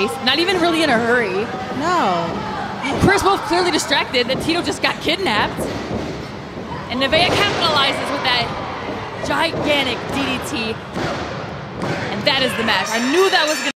pace, not even really in a hurry. No. Kris both clearly distracted that Tito just got kidnapped. And Nevaeh capitalizes with that gigantic DDT. And that is the match. I knew that was going to